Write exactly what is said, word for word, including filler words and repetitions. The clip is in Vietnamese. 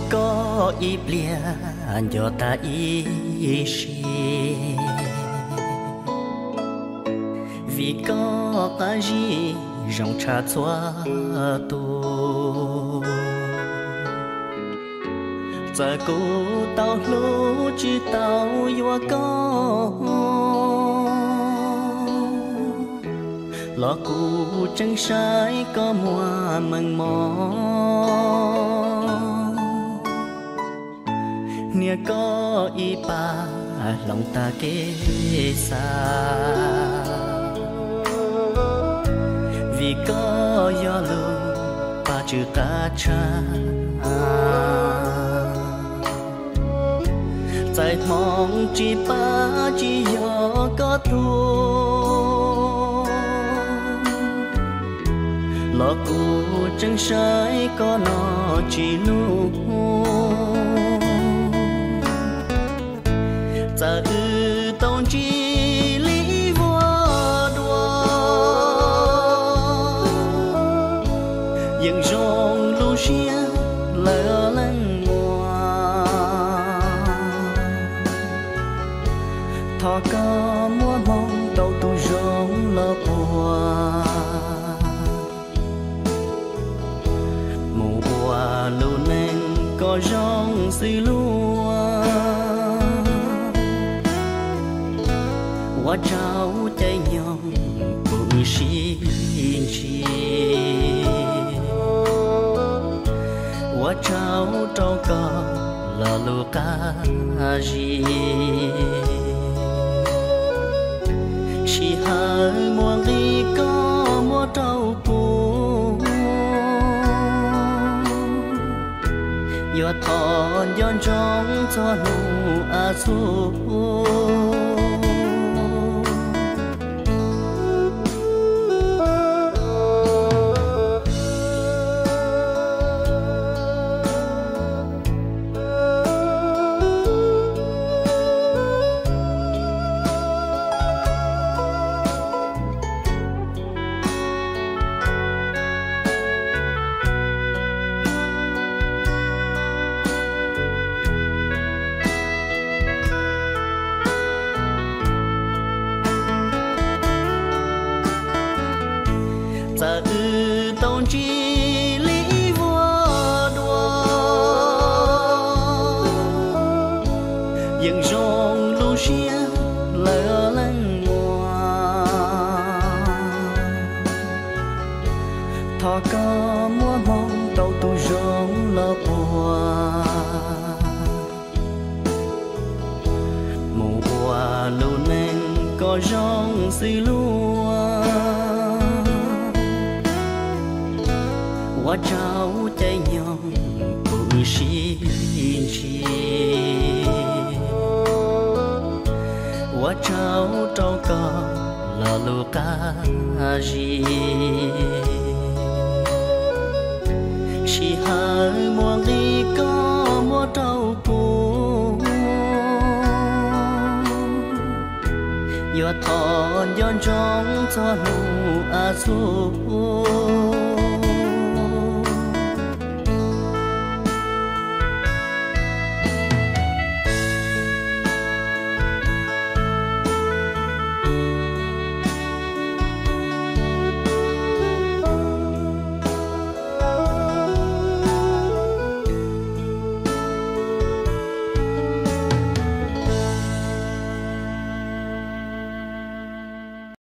có ít liền cho ta ý xì vì có cái gì rong cha xóa tu giờ cô tao lú chỉ tao yêu có lo cô chẳng sai có mùa mừng mò nia có y ba lòng ta kê xa vì có gió lưu ba chữ ta cha dài mong chỉ ba chỉ gió có thu lo cô chẳng sai có nó chỉ lúc giờ ư tông chi lý vô đua những rong lu xia lỡ lăng ngoa thọ có mua mong đầu tu rong lỡ bùa mùa bùa lu nên có rong xì lúa hoa trao tay nhau bùi xin chi hoa trao trao cò là lô ca gì chỉ hai mua ly có mua trao bù do thon yon trong cho nụ a su giờ ư tông chi lý vô đua những rong lu xia lỡ lăng ngoa thọ có mua mong tàu tu rong lỡ bùa mùa bùa lu nên có rong xì lúa hoa trao tay nhau bùi xin chi hoa trao trao cò là lô ca gì chỉ hai mua ly có mua trao bù do thon yon trong cho nụ a su